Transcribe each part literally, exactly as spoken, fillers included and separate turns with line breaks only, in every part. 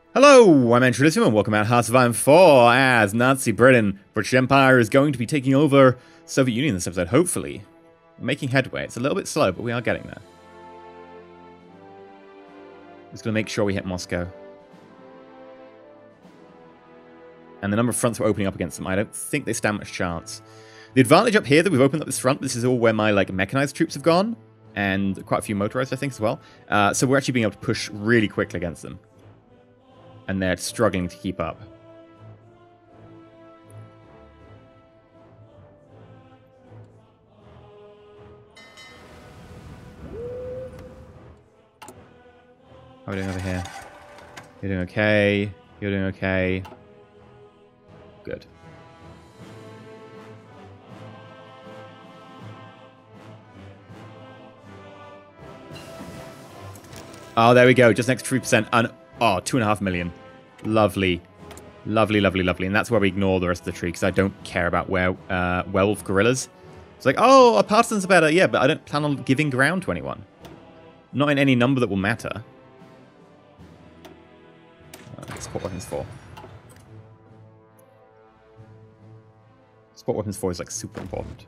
Hello, I'm EnterElysium and welcome out Hearts of Iron four as Nazi Britain, British Empire is going to be taking over Soviet Union this episode, hopefully. We're making headway. It's a little bit slow, but we are getting there. Just going to make sure we hit Moscow. And the number of fronts we're opening up against them, I don't think they stand much chance. The advantage up here that we've opened up this front, this is all where my like mechanized troops have gone, and quite a few motorized, I think, as well. Uh, so we're actually being able to push really quickly against them. And they're struggling to keep up. How are we doing over here? You're doing okay. You're doing okay. Good. Oh, there we go. Just next three percent. And oh, two and a half million. Lovely. Lovely, lovely, lovely. And that's where we ignore the rest of the tree, because I don't care about where uh, werewolf gorillas. It's like, oh, our partisans are better. Yeah, but I don't plan on giving ground to anyone. Not in any number that will matter. Uh, support weapons four. Support weapons four is like super important.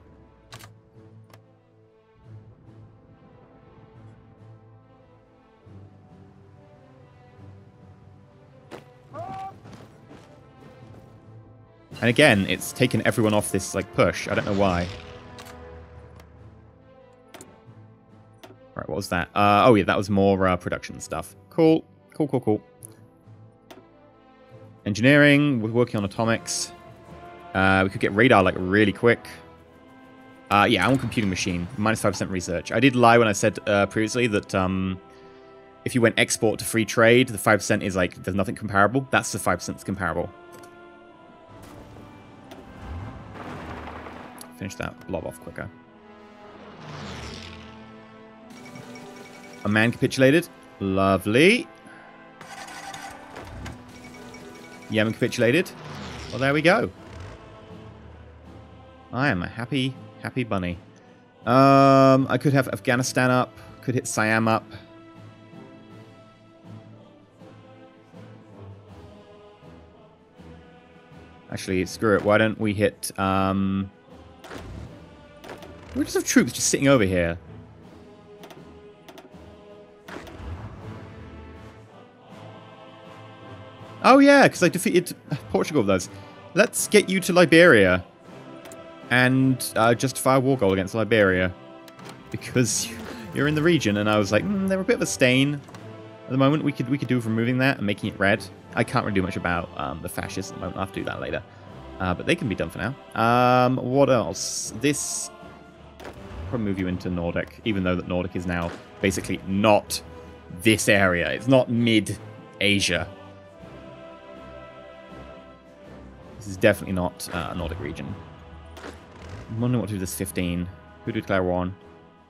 And again, it's taken everyone off this like push. I don't know why. Right, what was that? Uh, oh yeah, that was more uh, production stuff. Cool, cool, cool, cool. Engineering, we're working on atomics. Uh, we could get radar like really quick. Uh, yeah, I want computing machine. Minus five percent research. I did lie when I said uh, previously that um, if you went export to free trade, the five percent is like, there's nothing comparable. That's the five percent that's comparable. Finish that blob off quicker. A man capitulated. Lovely. Yemen capitulated. Well, there we go. I am a happy, happy bunny. Um, I could have Afghanistan up. Could hit Siam up. Actually, screw it. Why don't we hit... Um, we just have troops just sitting over here. Oh yeah, because I defeated Portugal with those. Let's get you to Liberia. And uh, justify a war goal against Liberia. Because you're in the region, and I was like, mm, they're a bit of a stain. At the moment, we could we could do with removing that and making it red. I can't really do much about um, the fascists at the moment. I'll have to do that later. Uh, but they can be done for now. Um, what else? This... probably move you into Nordic, even though that Nordic is now basically not this area. It's not mid-Asia. This is definitely not uh, a Nordic region. I'm wondering what to do with this fifteen. Who do we declare war on?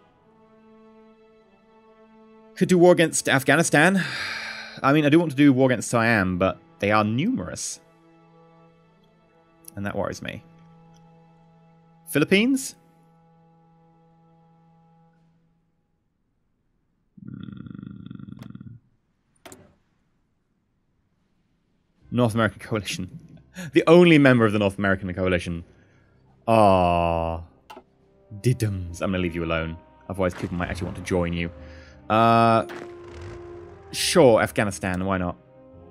Could do war against Afghanistan. I mean, I do want to do war against Siam, but they are numerous. And that worries me. Philippines? North American Coalition. The only member of the North American Coalition. Ah, diddums. I'm going to leave you alone. Otherwise, people might actually want to join you. Uh, sure, Afghanistan. Why not?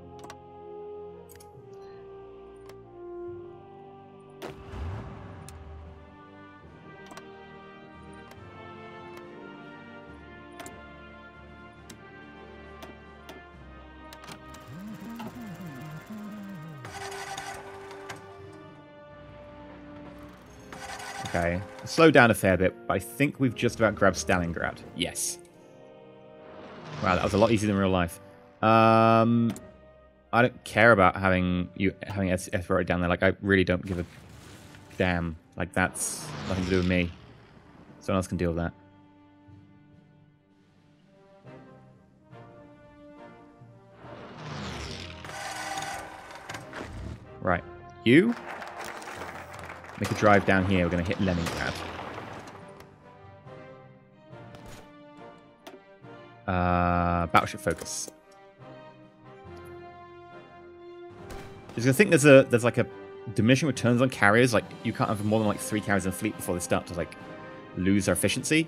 Okay, slow down a fair bit, but I think we've just about grabbed Stalingrad. Yes. Wow, that was a lot easier than real life. Um, I don't care about having you having F down there. Like, I really don't give a damn. Like, that's nothing to do with me. Someone else can deal with that. Right, you. Make a drive down here. We're going to hit Leningrad. Uh, battleship focus. Because I think there's a there's like a diminishing returns on carriers. Like you can't have more than like three carriers in a fleet before they start to like lose their efficiency.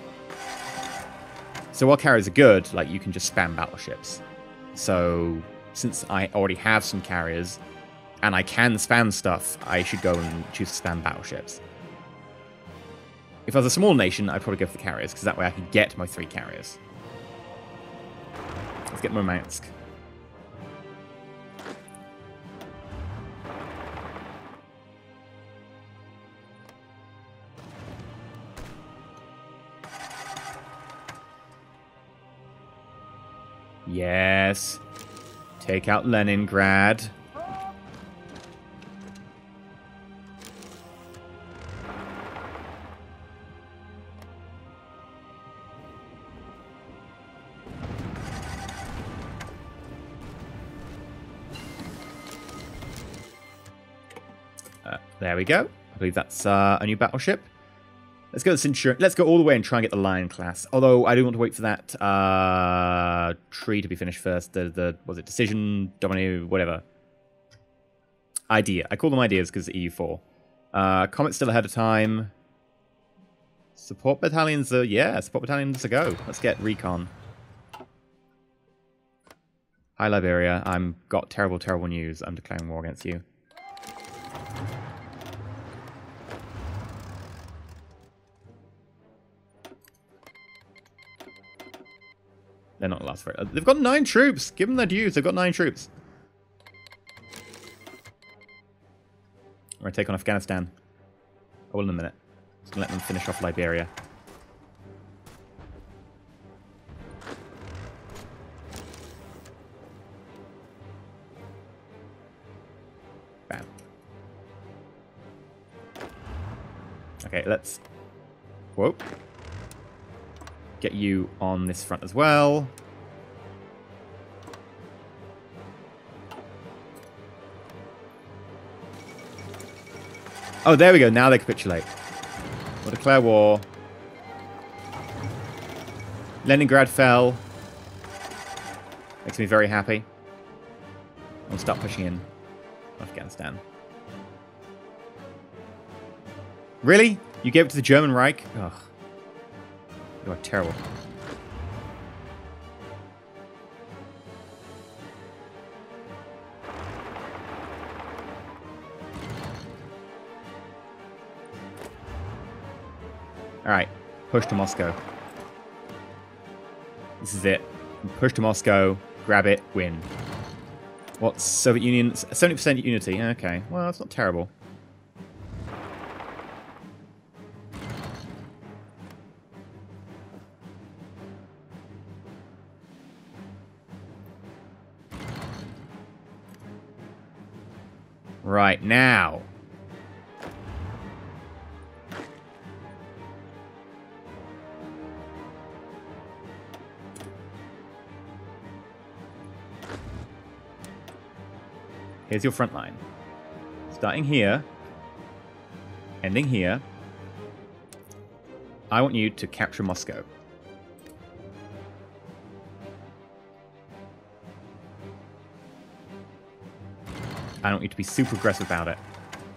So while carriers are good, like you can just spam battleships. So since I already have some carriers and I can spam stuff, I should go and choose to spam battleships. If I was a small nation, I'd probably go for the carriers, because that way I could get my three carriers. Let's get Murmansk. Yes. Take out Leningrad. Uh, there we go. I believe that's uh, a new battleship. Let's go to Centurion. Let's go all the way and try and get the Lion class. Although I do want to wait for that uh, tree to be finished first. The the was it decision, dominate, whatever. Idea. I call them ideas because E U four. Uh, Comet's still ahead of time. Support battalions are yeah. Support battalions are go. Let's get recon. Hi Liberia. I'm got terrible terrible news. I'm declaring war against you. They're not last for it. They've got nine troops. Give them their dues. They've got nine troops. We're going to take on Afghanistan. Oh, in a minute. Just going to let them finish off Liberia. Bam. Okay, let's... Whoa. Get you on this front as well. Oh, there we go. Now they capitulate. We'll declare war. Leningrad fell. Makes me very happy. I'll start pushing in Afghanistan. Really? You gave it to the German Reich? Ugh. You are terrible. Alright, push to Moscow. This is it. Push to Moscow, grab it, win. What's Soviet Union? seventy percent unity. Okay, well, that's not terrible. Right, now. Here's your front line. Starting here. Ending here. I want you to capture Moscow. I don't want you to be super aggressive about it.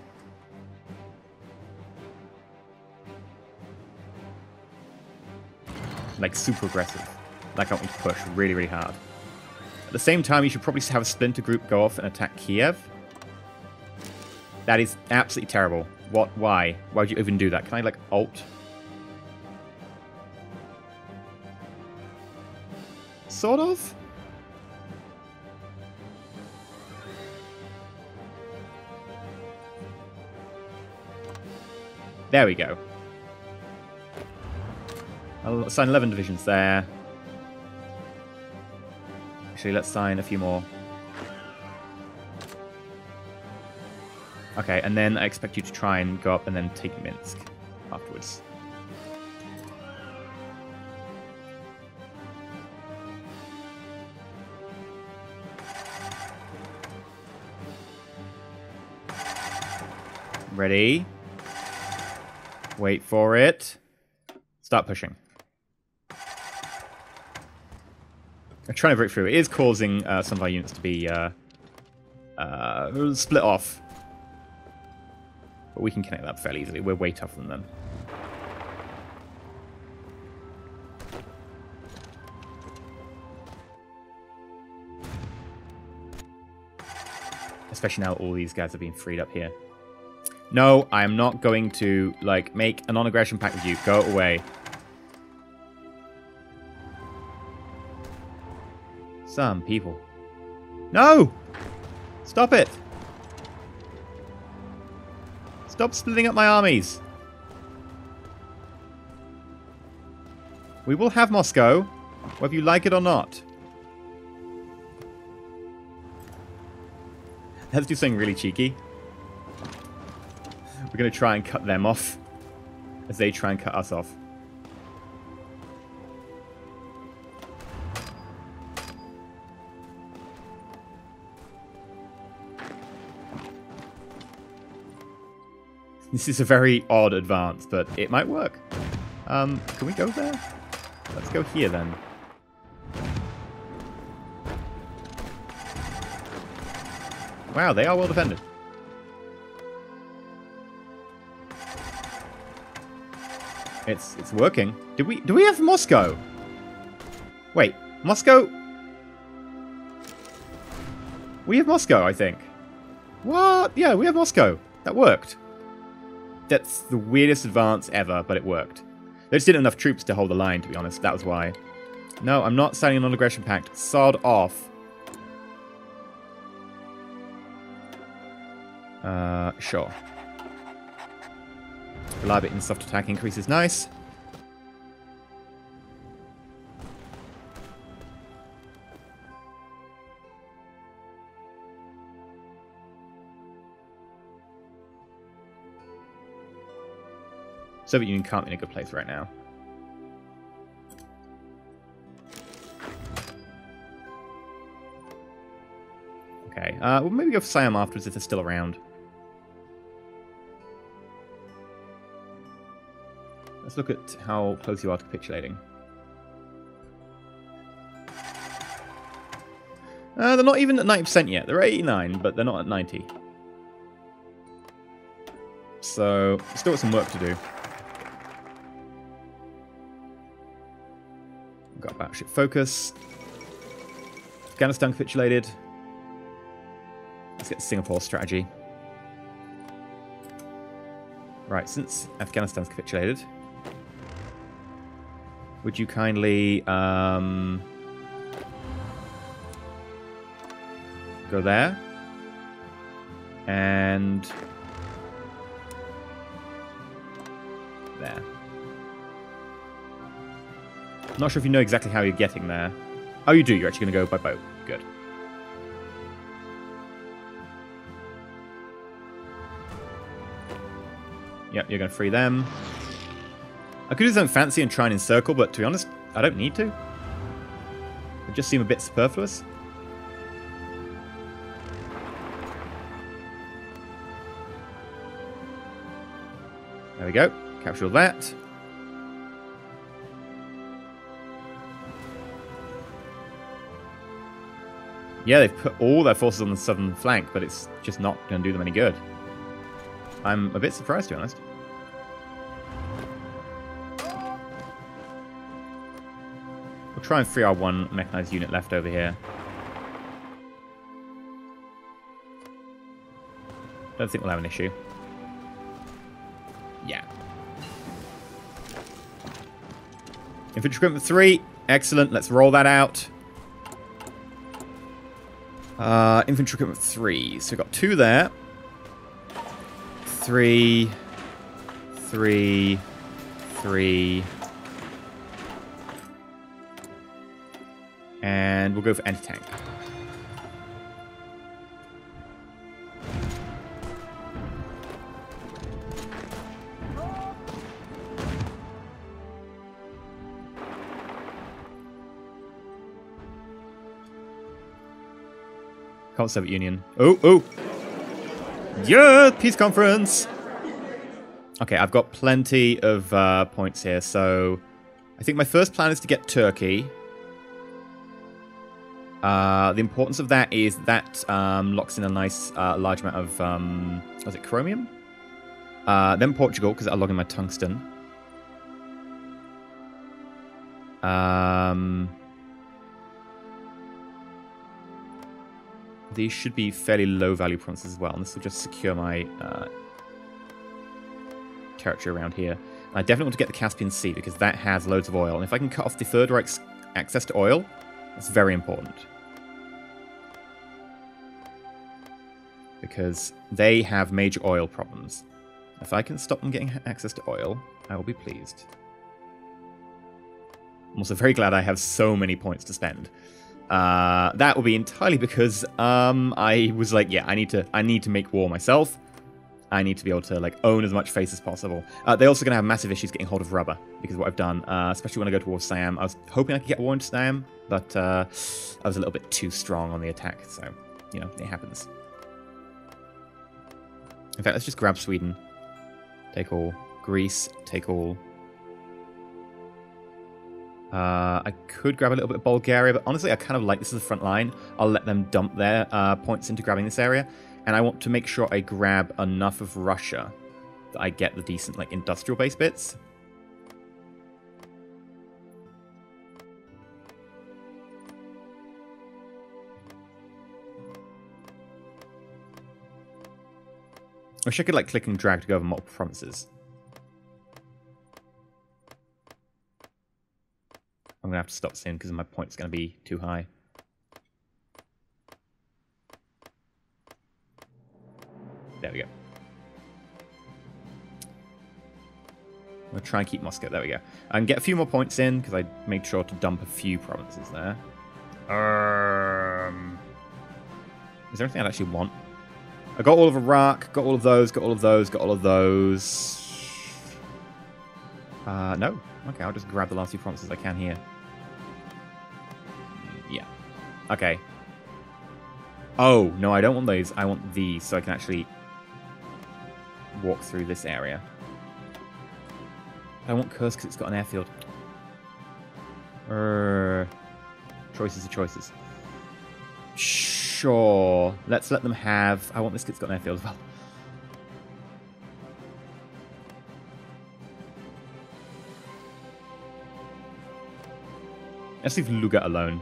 Like, super aggressive. Like, I want you to push really, really hard. At the same time, you should probably have a splinter group go off and attack Kiev. That is absolutely terrible. What? Why? Why would you even do that? Can I, like, alt? Sort of? There we go. I'll assign eleven divisions there. Actually, let's sign a few more. Okay, and then I expect you to try and go up and then take Minsk afterwards. Ready? Wait for it. Start pushing. I'm trying to break through. It is causing uh, some of our units to be uh, uh, split off. But we can connect that fairly easily. We're way tougher than them. Especially now all these guys are being freed up here. No, I am not going to, like, make a non-aggression pact with you. Go away. Some people. No! Stop it! Stop splitting up my armies. We will have Moscow, whether you like it or not. Let's do something really cheeky. We're going to try and cut them off as they try and cut us off. This is a very odd advance, but it might work. Um, can we go there? Let's go here then. Wow, they are well defended. It's it's working. Did we do we have Moscow? Wait, Moscow? We have Moscow, I think. What? Yeah, we have Moscow. That worked. That's the weirdest advance ever, but it worked. They just didn't have enough troops to hold the line, to be honest. That was why. No, I'm not signing a non-aggression pact. Sod off. Uh, sure. Reliability and soft attack increase is nice. Soviet Union can't be in a good place right now. Okay, uh, we'll maybe go for Siam afterwards if they're still around. Let's look at how close you are to capitulating. Uh, they're not even at ninety percent yet. They're at eighty-nine, but they're not at ninety. So, still got some work to do. We've got battleship focus. Afghanistan capitulated. Let's get the Singapore strategy. Right, since Afghanistan's capitulated, would you kindly um, go there and there. Not sure if you know exactly how you're getting there. Oh, you do. You're actually going to go by boat. Good. Yep, you're going to free them. I could do something fancy and try and encircle, but to be honest, I don't need to. It just seem a bit superfluous. There we go. Capture all that. Yeah, they've put all their forces on the southern flank, but it's just not going to do them any good. I'm a bit surprised, to be honest. We'll try and free our one mechanized unit left over here. Don't think we'll have an issue. Yeah. Infantry equipment three. Excellent. Let's roll that out. Uh, infantry equipment three. So we've got two there. Three. Three. Three. And we'll go for anti-tank. Call Soviet Union. Oh, oh! Yeah! Peace conference! Okay, I've got plenty of uh, points here, so I think my first plan is to get Turkey. Uh, the importance of that is that um, locks in a nice uh, large amount of, um, was it chromium? Uh, then Portugal, because that'll log in my tungsten. Um, these should be fairly low value provinces as well, and this will just secure my uh, territory around here. And I definitely want to get the Caspian Sea, because that has loads of oil, and if I can cut off the Third Reich's access to oil, that's very important. Because they have major oil problems. If I can stop them getting access to oil, I will be pleased. I'm also very glad I have so many points to spend. Uh, that will be entirely because um, I was like, yeah, I need to, I need to make war myself. I need to be able to like own as much face as possible. Uh, they're also going to have massive issues getting hold of rubber because of what I've done, uh, especially when I go towards Siam. I was hoping I could get war into Siam, but uh, I was a little bit too strong on the attack, so you know it happens. In fact, let's just grab Sweden. Take all. Greece, take all. Uh, I could grab a little bit of Bulgaria, but honestly, I kind of like this as a front line. I'll let them dump their uh, points into grabbing this area. And I want to make sure I grab enough of Russia that I get the decent like industrial base bits. I wish I could like click and drag to go over multiple provinces. I'm going to have to stop soon because my point's going to be too high. There we go. I'm going to try and keep Moscow. There we go. I can get a few more points in because I made sure to dump a few provinces there. Um, is there anything I actually want? I got all of Iraq, got all of those, got all of those, got all of those. Uh, no. Okay, I'll just grab the last few provinces I can here. Yeah. Okay. Oh, no, I don't want those. I want these so I can actually walk through this area. I want Kursk because it's got an airfield. Uh, choices are choices. Sure. Let's let them have... I want this kid's got an airfield as well. Let's leave Luga alone.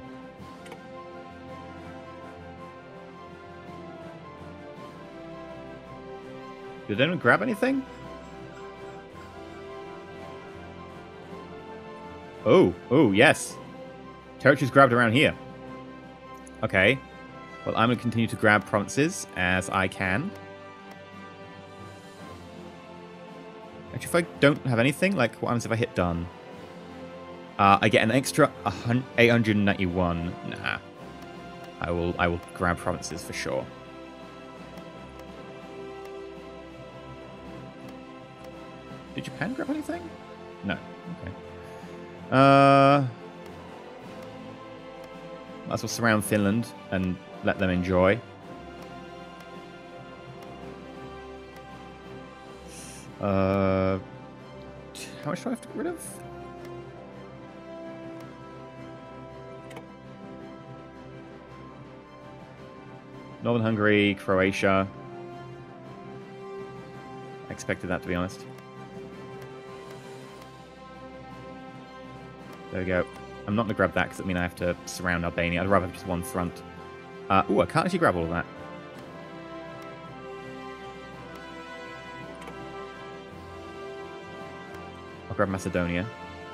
Did anyone grab anything? Oh, oh, yes. Territory's grabbed around here. Okay. Well, I'm going to continue to grab provinces as I can. Actually, if I don't have anything, like, what happens if I hit done? Uh, I get an extra eight hundred ninety-one. Nah. I will, I will grab provinces for sure. Did Japan grab anything? No. Okay. Uh, might as well surround Finland and let them enjoy. Uh, how much do I have to get rid of? Northern Hungary, Croatia. I expected that, to be honest. There we go. I'm not going to grab that because it means I have to surround Albania. I'd rather have just one front. Uh, ooh, I can't actually grab all of that. I'll grab Macedonia.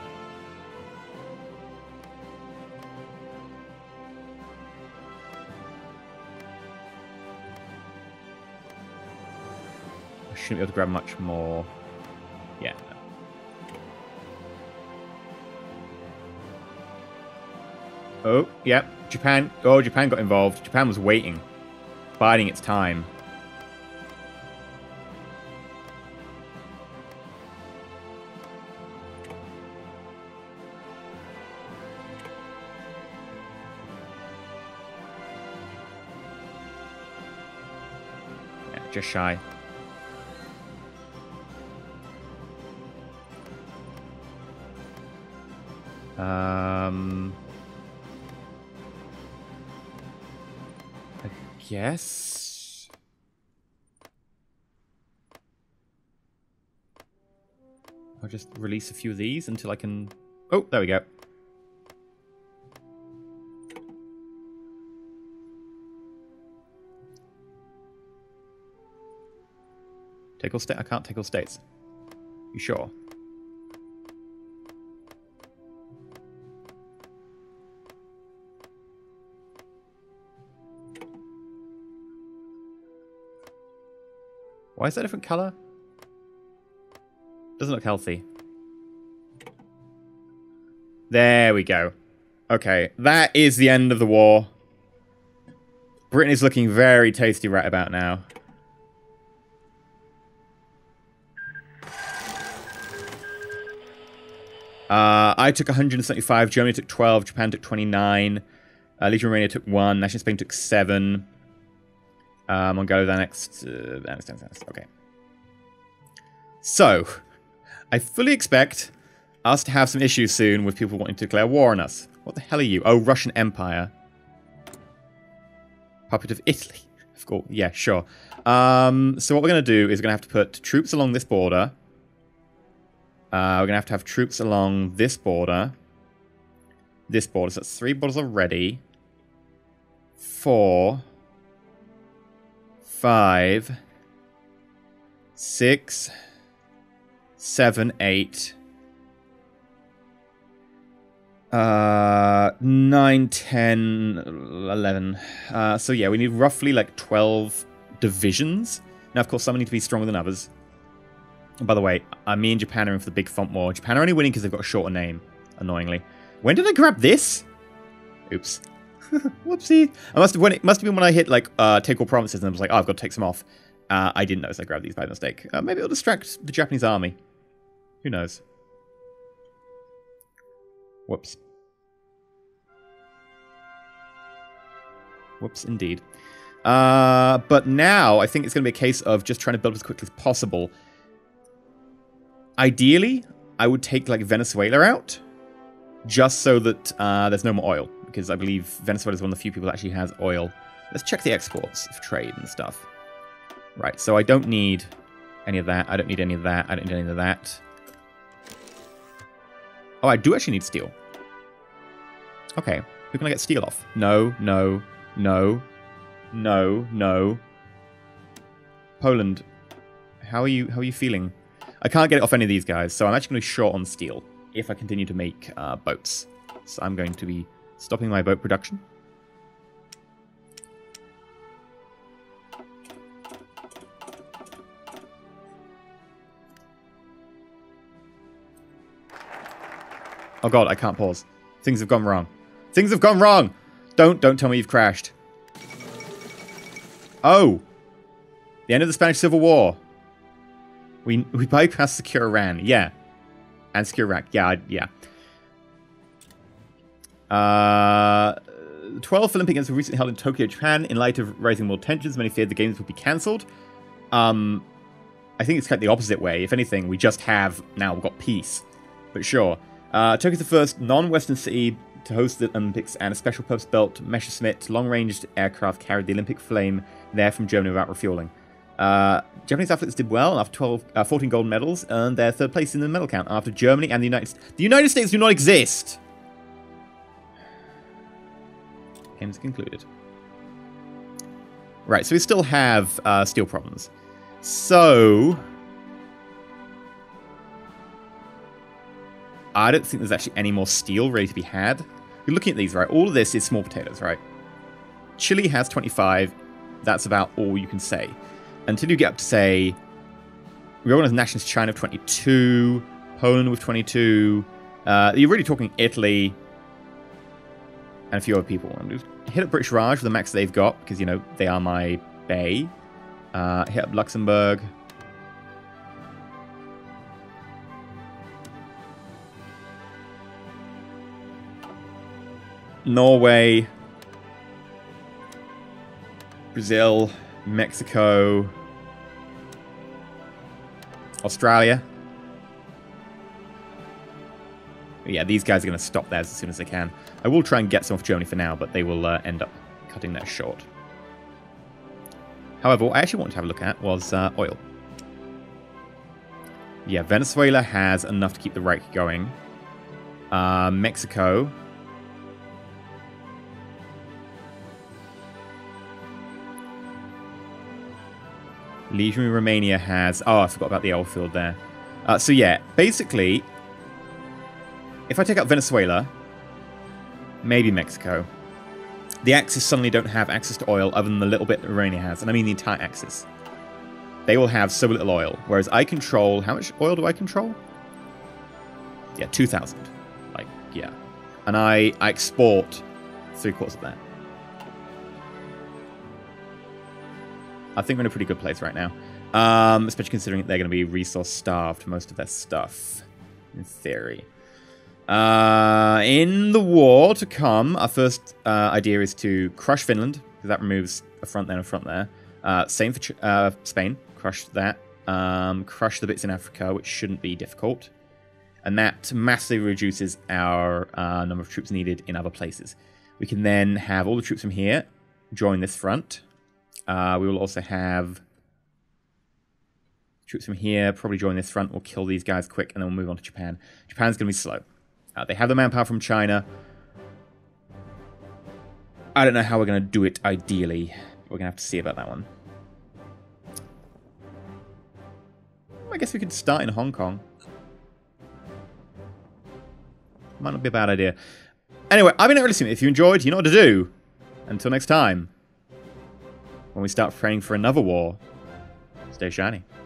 I shouldn't be able to grab much more. Yeah. No. Oh, yeah. Japan. Oh, Japan got involved. Japan was waiting. Biding its time. Yeah, just shy. Um... guess. I'll just release a few of these until I can... Oh, there we go. Take all states? I can't take all states. You sure? Why is that a different color? Doesn't look healthy. There we go. Okay, that is the end of the war. Britain is looking very tasty right about now. Uh, I took one hundred seventy-five, Germany took twelve, Japan took twenty-nine, uh, Legion of Romania took one, National Spain took seven. Um, Mongolia annexed, uh, annexed, annexed, okay. So, I fully expect us to have some issues soon with people wanting to declare war on us. What the hell are you? Oh, Russian Empire. Puppet of Italy. Of course, yeah, sure. Um, so what we're going to do is we're going to have to put troops along this border. Uh, we're going to have to have troops along this border. This border. So that's three borders already. Four. Five. Six. Seven. Eight. Uh, nine, ten, eleven. Uh, so yeah, we need roughly like twelve divisions. Now, of course, some need to be stronger than others. And by the way, uh, me and Japan are in for the big font war. Japan are only winning because they've got a shorter name, annoyingly. When did I grab this? Oops. Whoopsie. I must have when it must have been when I hit like uh, take all provinces and I was like, oh, I've got to take some off. Uh, I didn't notice I grabbed these by mistake. Uh, maybe it'll distract the Japanese army. Who knows? Whoops. Whoops, indeed. Uh, but now, I think it's going to be a case of just trying to build as quickly as possible. Ideally, I would take, like, Venezuela out. Just so that uh, there's no more oil. Because I believe Venezuela is one of the few people that actually has oil. Let's check the exports of trade and stuff. Right, so I don't need any of that. I don't need any of that. I don't need any of that. Oh, I do actually need steel. Okay, who can I get steel off? No, no, no, no, no. Poland, how are you? How are you feeling? I can't get it off any of these guys, so I'm actually going to be short on steel if I continue to make uh, boats. So I'm going to be stopping my boat production. Oh god, I can't pause. Things have gone wrong. Things have gone wrong! Don't, don't tell me you've crashed. Oh! The end of the Spanish Civil War. We we bypassed secure Iran. Yeah. And secure Iraq. Yeah, I, yeah. Uh, the twelfth Olympic Games were recently held in Tokyo, Japan. In light of rising world tensions, many feared the games would be cancelled. Um, I think it's kind of the opposite way. If anything, we just have now got peace. But sure. Uh, Tokyo's the first non-Western city to host the Olympics, and a special purpose-built Messerschmitt long-range aircraft carried the Olympic flame there from Germany without refueling. Uh, Japanese athletes did well after twelve, uh, fourteen gold medals, earned their third place in the medal count after Germany and the United States. The United States do not exist! Games concluded. Right, so we still have uh, steel problems. So... I don't think there's actually any more steel ready to be had. You're looking at these, right? All of this is small potatoes, right? Chile has twenty-five. That's about all you can say. Until you get up to, say, we have nationalist China with twenty-two, Poland with twenty-two. Uh, you're really talking Italy and a few other people. I'm just hit up British Raj with the max they've got, because, you know, they are my bay. Uh, hit up Luxembourg. Norway, Brazil, Mexico, Australia. But yeah, these guys are going to stop theirs as soon as they can. I will try and get some off Germany for now, but they will uh, end up cutting theirs short. However, what I actually wanted to have a look at was uh, oil. Yeah, Venezuela has enough to keep the Reich going. Uh, Mexico. Legionary Romania has... Oh, I forgot about the oil field there. Uh, so yeah, basically, if I take out Venezuela, maybe Mexico, the Axis suddenly don't have access to oil other than the little bit that Romania has. And I mean the entire Axis. They will have so little oil. Whereas I control... How much oil do I control? Yeah, two thousand. Like, yeah. And I, I export three quarters of that. I think we're in a pretty good place right now. Um, especially considering they're going to be resource-starved for most of their stuff. In theory. Uh, in the war to come, our first uh, idea is to crush Finland. Because that removes a front there and a front there. Uh, same for Ch uh, Spain. Crush that. Um, crush the bits in Africa, which shouldn't be difficult. And that massively reduces our uh, number of troops needed in other places. We can then have all the troops from here join this front. Uh, we will also have troops from here probably join this front. We'll kill these guys quick, and then we'll move on to Japan. Japan's going to be slow. Uh, they have the manpower from China. I don't know how we're going to do it ideally. We're going to have to see about that one. I guess we could start in Hong Kong. Might not be a bad idea. Anyway, I've been EnterElysium. If you enjoyed, you know what to do. Until next time, when we start praying for another war, stay shiny.